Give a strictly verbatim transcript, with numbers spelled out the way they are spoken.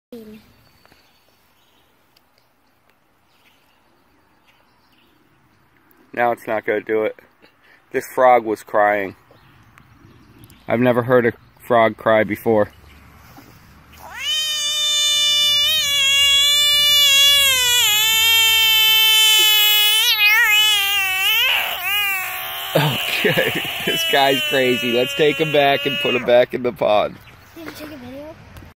Now it's not going to do it. This frog was crying. I've never heard a frog cry before. Okay, this guy's crazy. Let's take him back and put him back in the pond.